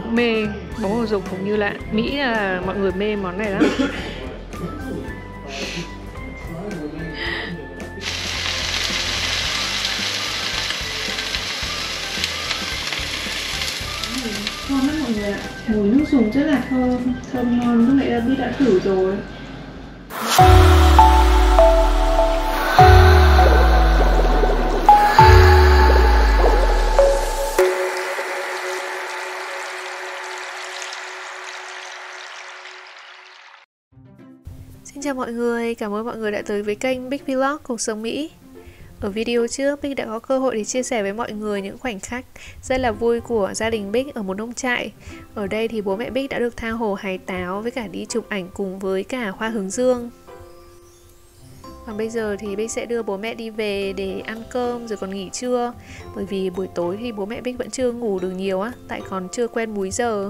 cũng mê bóng bầu dục, cũng như là Mỹ là mọi người mê món này lắm. Ngon lắm mọi người ạ. Mùi nước dùng rất là thơm, thơm ngon. Lúc nãy là Bích đã thử rồi. Xin chào mọi người, cảm ơn mọi người đã tới với kênh Bích Vlog Cuộc Sống Mỹ. Ở video trước, Bích đã có cơ hội để chia sẻ với mọi người những khoảnh khắc rất là vui của gia đình Bích ở một nông trại. Ở đây thì bố mẹ Bích đã được tha hồ hái táo với cả đi chụp ảnh cùng với cả hoa hướng dương. Còn bây giờ thì Bích sẽ đưa bố mẹ đi về để ăn cơm rồi còn nghỉ trưa. Bởi vì buổi tối thì bố mẹ Bích vẫn chưa ngủ được nhiều á, tại còn chưa quen múi giờ.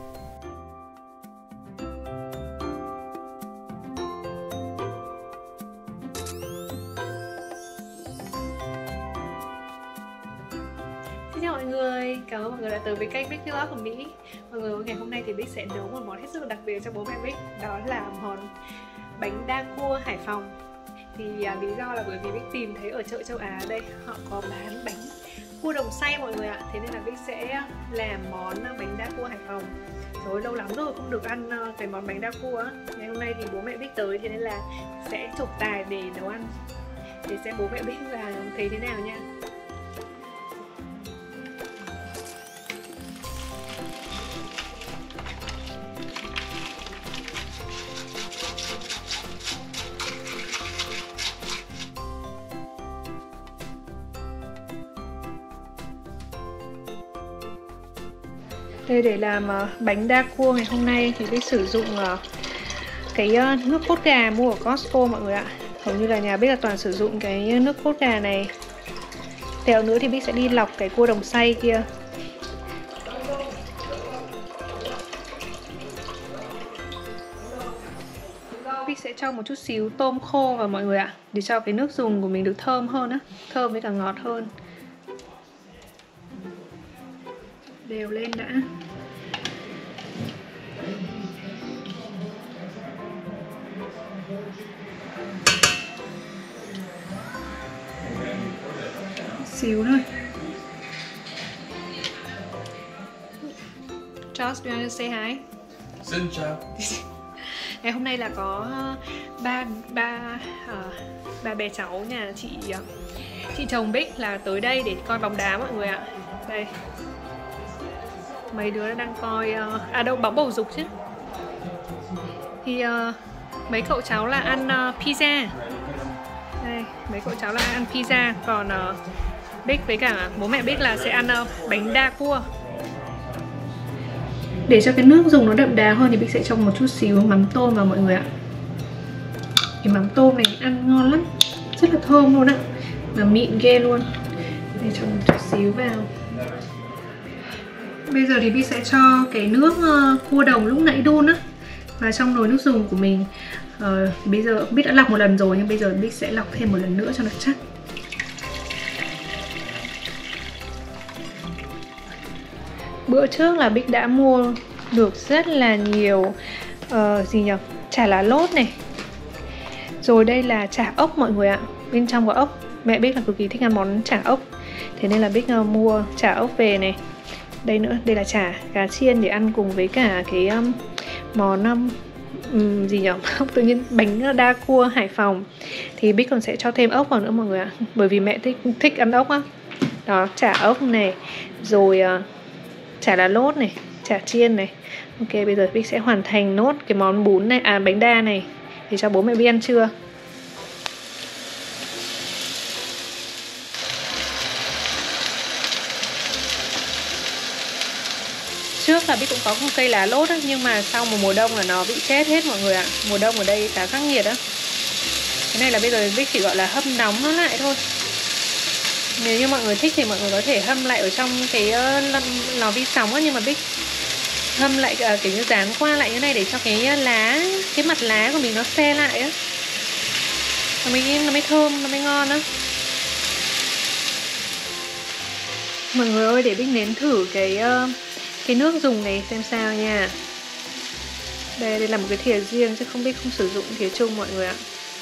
Xin chào mọi người, cảm ơn mọi người đã tới với kênh Bích Vlog của Mỹ. Mọi người, ngày hôm nay thì Bích sẽ nấu một món hết sức đặc biệt cho bố mẹ Bích. Đó là món bánh đa cua Hải Phòng. Thì lý do là bởi vì Bích tìm thấy ở chợ châu Á đây họ có bán bánh cua đồng xay mọi người ạ. Thế nên là Bích sẽ làm món bánh đa cua Hải Phòng. Rồi lâu lắm rồi không được ăn cái món bánh đa cua. Ngày hôm nay thì bố mẹ Bích tới, thế nên là sẽ trổ tài để nấu ăn, để xem bố mẹ Bích là thấy thế nào nha. Đây, để làm bánh đa cua ngày hôm nay thì Bích sử dụng cái nước cốt gà mua ở Costco mọi người ạ. Hầu như là nhà Bích là toàn sử dụng cái nước cốt gà này. Tẹo nữa thì Bích sẽ đi lọc cái cua đồng xay kia. Bích sẽ cho một chút xíu tôm khô vào mọi người ạ, để cho cái nước dùng của mình được thơm hơn á, thơm với cả ngọt hơn. Đều lên đã. Xíu thôi. Josh, do you want to say hi? Xin chào. Ngày hôm nay là có ba bé cháu nhà chị chồng Bích là tới đây để coi bóng đá mọi người ạ. Đây. Mấy đứa đang coi đâu bóng bầu dục chứ. Thì mấy cậu cháu là ăn pizza. Đây, mấy cậu cháu là ăn pizza, còn Bích với cả bố mẹ Bích là sẽ ăn bánh đa cua. Để cho cái nước dùng nó đậm đà hơn thì Bích sẽ cho một chút xíu mắm tôm vào mọi người ạ. Cái mắm tôm này ăn ngon lắm, rất là thơm luôn ạ, và mịn ghê luôn. Để cho một chút xíu vào. Bây giờ thì Bích sẽ cho cái nước cua đồng lúc nãy đun á vào trong nồi nước dùng của mình. Bây giờ Bích đã lọc một lần rồi, nhưng bây giờ Bích sẽ lọc thêm một lần nữa cho nó chắc. Bữa trước là Bích đã mua được rất là nhiều chả lá lốt này. Rồi đây là chả ốc mọi người ạ. Bên trong có ốc. Mẹ Bích là cực kỳ thích ăn món chả ốc, thế nên là Bích mua chả ốc về này. Đây nữa, đây là chả cá chiên để ăn cùng với cả cái món tự nhiên bánh đa cua Hải Phòng. Thì Bích còn sẽ cho thêm ốc vào nữa mọi người ạ, bởi vì mẹ thích ăn ốc á. Đó, chả ốc này, rồi chả lá lốt này, chả chiên này. Ok, bây giờ Bích sẽ hoàn thành nốt cái món bún này, bánh đa này để cho bố mẹ Bích ăn trưa. Trước là Bích cũng có một cây lá lốt á, nhưng mà sau một mùa đông là nó bị chết hết mọi người ạ. Mùa đông ở đây khá khắc nghiệt á. Cái này là bây giờ Bích chỉ gọi là hâm nóng nó lại thôi. Nếu như mọi người thích thì mọi người có thể hâm lại ở trong cái lò vi sóng á, nhưng mà Bích hâm lại kiểu như dán qua lại như này để cho cái mặt lá của mình nó se lại á. Nó mới thơm, nó mới ngon á. Mọi người ơi, để Bích nếm thử cái cái nước dùng này xem sao nha. Đây là một cái thìa riêng chứ không sử dụng thìa chung mọi người ạ.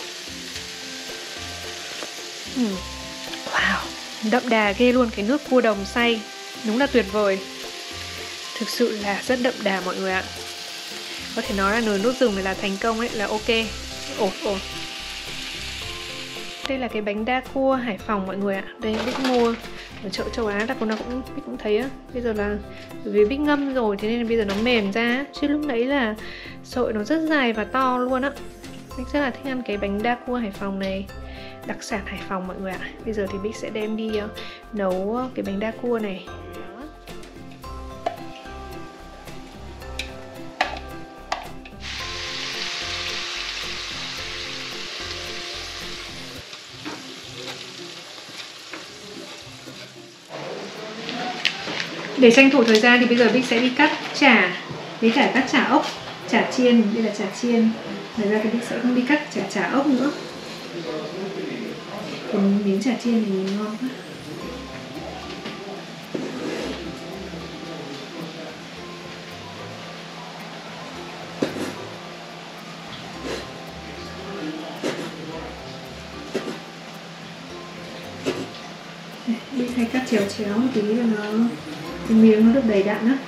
Wow, đậm đà ghê luôn, cái nước cua đồng xay đúng là tuyệt vời. Thực sự là rất đậm đà mọi người ạ. Có thể nói là nồi nước dùng này là thành công ấy, là ok, ổn. Đây là cái bánh đa cua Hải Phòng mọi người ạ. Đây Bích mua ở chợ châu Á, Bích cũng thấy á. Bây giờ là bởi vì Bích ngâm rồi, thế nên là bây giờ nó mềm ra. Chứ lúc nãy là sợi nó rất dài và to luôn á. Bích rất là thích ăn cái bánh đa cua Hải Phòng này, đặc sản Hải Phòng mọi người ạ. Bây giờ thì Bích sẽ đem đi nấu cái bánh đa cua này. Để tranh thủ thời gian thì bây giờ Bích sẽ đi cắt chả với cả cắt chả ốc, chả chiên. Đây là chả chiên. Ngoài ra thì Bích sẽ không đi cắt chả ốc nữa. Còn miếng chả chiên thì nhìn ngon quá. Bích hay cắt chéo một tí cho cái miếng nó được đầy đặn á.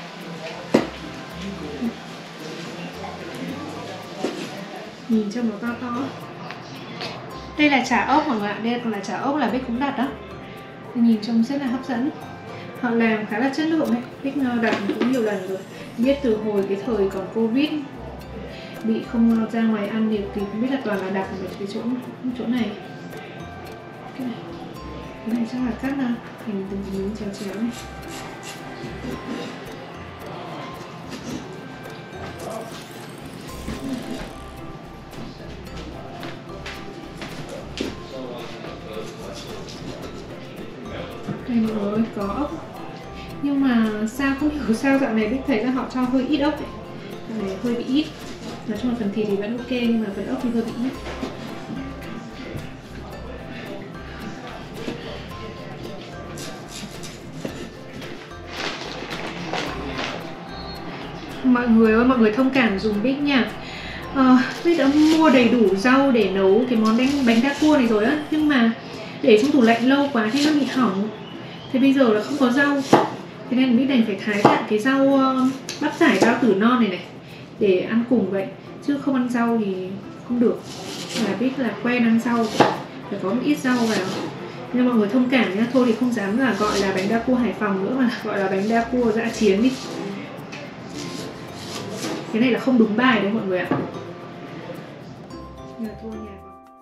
Nhìn trông nó to. Đây là chả ốc mọi người ạ. Đây còn là chả ốc là Bích cũng đặt đó. Nhìn trông rất là hấp dẫn. Họ làm khá là chất lượng đấy. Bích đặt cũng nhiều lần rồi. Biết từ hồi cái thời còn Covid bị không ra ngoài ăn được thì không biết là toàn là đặt ở cái chỗ này. Cái này chắc là cắt thành từng miếng chéo này. Đây rồi, có ốc. Nhưng mà sao không hiểu sao dạo này Bích thấy là họ cho hơi ít ốc ấy. Dạo này hơi bị ít. Nói chung là phần thịt thì vẫn ok, nhưng mà phần ốc thì hơi bị ít. Mọi người ơi, mọi người thông cảm dùm Bích nha. Bích đã mua đầy đủ rau để nấu cái món bánh đa cua này rồi á. Nhưng mà để trong tủ lạnh lâu quá thì nó bị hỏng. Thế bây giờ là không có rau. Thế nên Bích đành phải thái cạn cái rau bắp cải, rau tử non này để ăn cùng vậy. Chứ không ăn rau thì không được. Là Bích là quen ăn rau, phải có một ít rau vào. Nhưng mọi người thông cảm nhá. Thôi thì không dám là gọi là bánh đa cua Hải Phòng nữa, mà gọi là bánh đa cua dã chiến đi. Cái này là không đúng bài đấy mọi người ạ. Nhà thua nhà.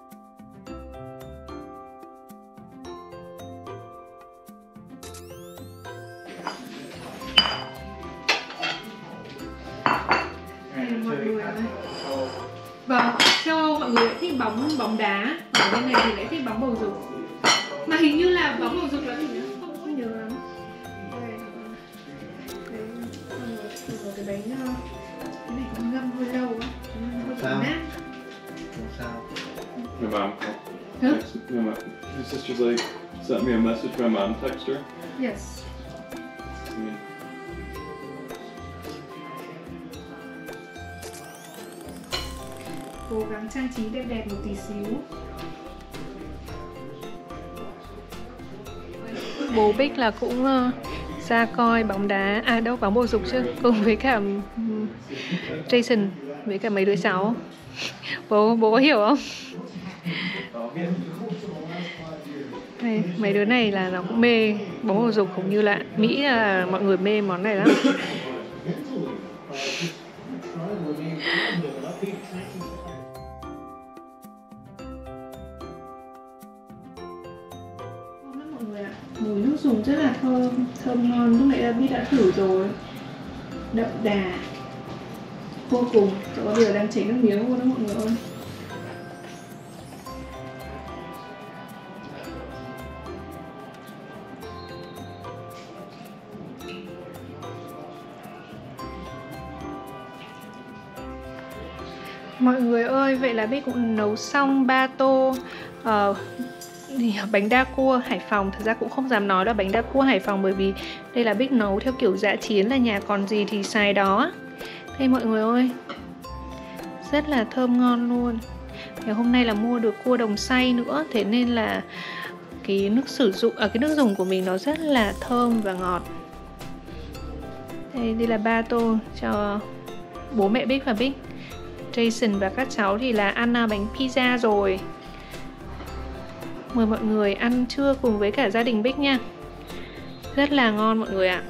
Đây là mọi người ơi. Vâng, cho mọi người lại thích bóng đá. Ở bên này thì lại thích bóng bầu dục. Mà hình như là bóng bầu dục là gì nữa? Không nhớ lắm. Đây là cái bánh cái này cũng ngâm hơi lâu á, hơi bị nát. Sao? My mom. Huh? My sister's like sent me a message. My mom texted her. Yes. Cố gắng trang trí đẹp một tí xíu. Bố Bích là cũng ra coi bóng đá, đâu bóng bầu dục chứ, cùng với cả Jason với cả mấy đứa cháu. Bố có hiểu không? Đây, mấy đứa này là nó cũng mê bóng bầu dục, cũng như là Mỹ là mọi người mê món này lắm. Mùi nước dùng rất là thơm ngon. Lúc nãy là Bích đã thử rồi, đậm đà vô cùng. Trời ơi, bây giờ đang chảy nước miếng luôn đó mọi người ơi. Mọi người ơi, vậy là Bích cũng nấu xong 3 tô bánh đa cua Hải Phòng. Thật ra cũng không dám nói là bánh đa cua Hải Phòng, bởi vì đây là Bích nấu theo kiểu dã chiến, là nhà còn gì thì xài đó. Đây mọi người ơi, rất là thơm ngon luôn. Ngày hôm nay là mua được cua đồng xay nữa, thế nên là cái nước cái nước dùng của mình nó rất là thơm và ngọt. Đây là 3 tô cho bố mẹ Bích và Bích. Jason và các cháu thì là ăn bánh pizza rồi. Mời mọi người ăn trưa cùng với cả gia đình Bích nha. Rất là ngon mọi người ạ.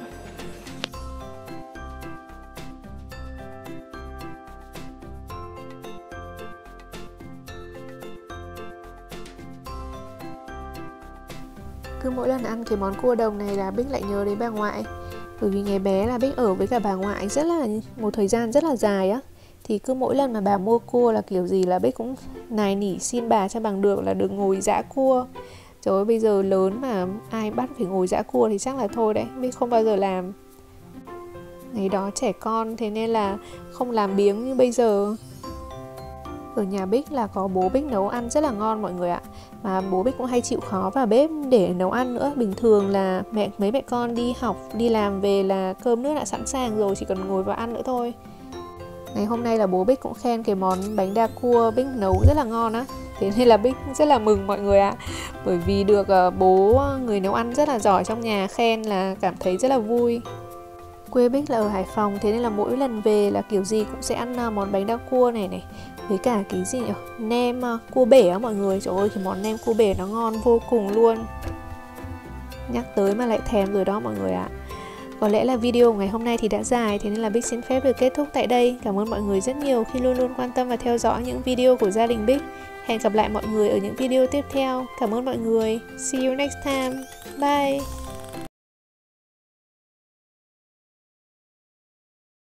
Cứ mỗi lần ăn cái món cua đồng này là Bích lại nhớ đến bà ngoại. Bởi vì ngày bé là Bích ở với cả bà ngoại một thời gian rất là dài á. Thì cứ mỗi lần mà bà mua cua là kiểu gì là Bích cũng nài nỉ xin bà cho bằng được là được ngồi giã cua. Trời ơi, bây giờ lớn mà ai bắt phải ngồi giã cua thì chắc là thôi đấy, Bích không bao giờ làm. Ngày đó trẻ con thế nên là không làm biếng như bây giờ. Ở nhà Bích là có bố Bích nấu ăn rất là ngon mọi người ạ. Mà bố Bích cũng hay chịu khó vào bếp để nấu ăn nữa. Bình thường là mấy mẹ con đi học, đi làm về là cơm nước đã sẵn sàng rồi, chỉ cần ngồi vào ăn nữa thôi. Ngày hôm nay là bố Bích cũng khen cái món bánh đa cua Bích nấu rất là ngon á. Thế nên là Bích rất là mừng mọi người ạ. Bởi vì được bố người nấu ăn rất là giỏi trong nhà khen là cảm thấy rất là vui. Quê Bích là ở Hải Phòng, thế nên là mỗi lần về là kiểu gì cũng sẽ ăn món bánh đa cua này. Với cả cái gì nhỉ? Nem cua bể á mọi người. Trời ơi, cái món nem cua bể nó ngon vô cùng luôn. Nhắc tới mà lại thèm rồi đó mọi người ạ. Có lẽ là video ngày hôm nay thì đã dài, thế nên là Bích xin phép được kết thúc tại đây. Cảm ơn mọi người rất nhiều khi luôn luôn quan tâm và theo dõi những video của gia đình Bích. Hẹn gặp lại mọi người ở những video tiếp theo. Cảm ơn mọi người. See you next time. Bye.